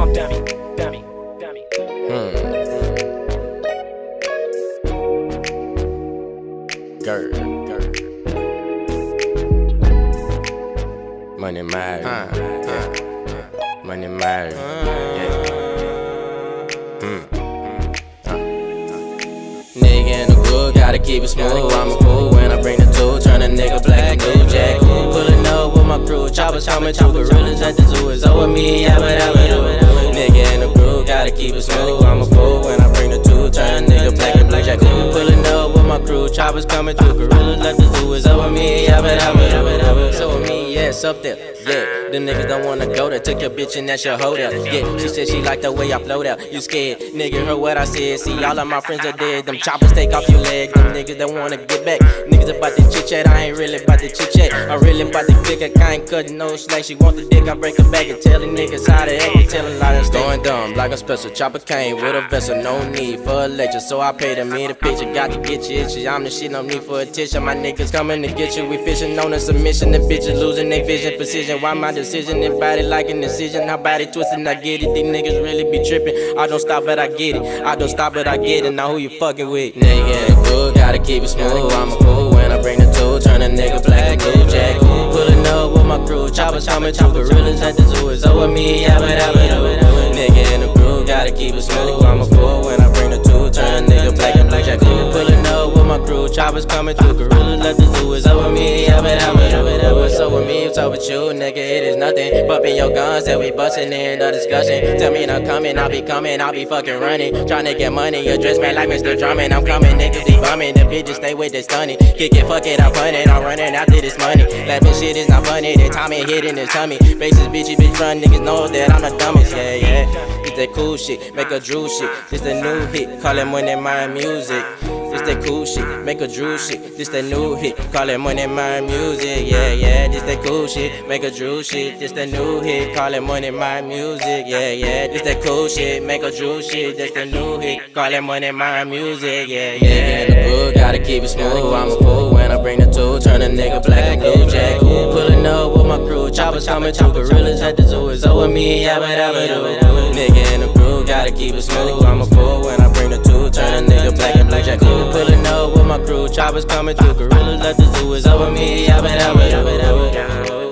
Money married, money married, Nigga in the groove, gotta keep it smooth. I'm a fool when I bring the tool, turn a nigga black and blue. Jack cool, pulling up with my crew, choppers coming through, gorillas at the zoo. It's over me, yeah, but I would do it. Nigga in the groove, gotta keep it smooth. I'm a fool when I bring the tool, turn a nigga black and blue. Jack cool, pulling up with my crew, choppers coming through, gorillas at the zoo. It's over me, yeah, but I would do it. It's over me, yeah, it's up there, yeah. Them niggas don't wanna go there. Took your bitch and that's your hold up. Yeah, she said she liked the way I float out. You scared, nigga, heard what I said. See, all of my friends are dead. Them choppers take off your leg. Them niggas don't wanna get back. Niggas about to chit chat. I ain't really about to chit chat. I'm really about to click. I ain't cutting no slack. She want the dick. I break her back and tell the niggas how to act. And tell a lot of going dumb like a special. Chopper came with a vessel. No need for a lecture. So I paid him in the picture. Got to get you itchy. I'm the shit. No need for attention. My niggas coming to get you. We fishing on a submission. The bitches losing their vision. Precision. Why my decision? Everybody like an incision, how body twisting, I get it. These niggas really be tripping. I don't stop, but I get it. I don't stop, but I get it. Now who you fucking with? Nigga in the groove, gotta keep it smooth. I'm a fool when I bring the tool, turn a nigga black and blue. Jack cool, pulling up with my crew, choppers coming through, gorillas at the zoo. It's over me, yeah, but I would do it. Nigga in the groove, gotta keep it smooth. I'm a fool when I bring the tool, turn a nigga black and blue. Jack cool, pulling up with my crew, choppers coming through, gorillas at the zoo. It's over me, yeah, but I would do it. It's over me, it's over you, nigga. It is nothing. Bumping your guns that we bustin' in the discussion. Tell me not coming, I'll be coming, I'll be fucking running. Tryna get money, your dress man like Mr. Drummond. I'm coming, niggas be bumming. The bitches stay with the stunning. Kick it, fuck it, I'm punning. I'm running after this money. Laughing shit is not funny. They Tommy hitting his tummy. Faces bitchy bitch front, niggas know that I'm the dumbest. Yeah, yeah. This that cool shit, make a Drew shit. This the new hit, call it Money My Music. This that cool shit, make a Drew shit. This the new hit, call it Money My Music. Yeah, yeah. This that cool shit, make a Drew shit. This the new hit, call it Money My Music. Yeah, yeah. This that cool shit, make a Drew shit. This the new hit, call it Money My Music. Yeah, yeah. Nigga in the groove, gotta keep it smooth. I'm a fool when I bring the tool, turn a nigga black and blue. Jack cool, pulling up with my crew, choppers coming through, gorillas at the zoo. It's over me, yeah, but I would do it. Nigga in the groove, gotta keep it smooth. I'm a fool when I bring the tool, turn a nigga black and blue. Jack cool, pulling up with my crew, choppers coming through, gorillas at the zoo. It's over me, yeah, but I would do it.